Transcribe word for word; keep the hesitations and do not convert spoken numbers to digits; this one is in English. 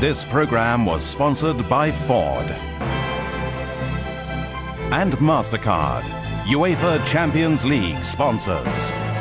This program was sponsored by Ford and MasterCard, UEFA Champions League sponsors.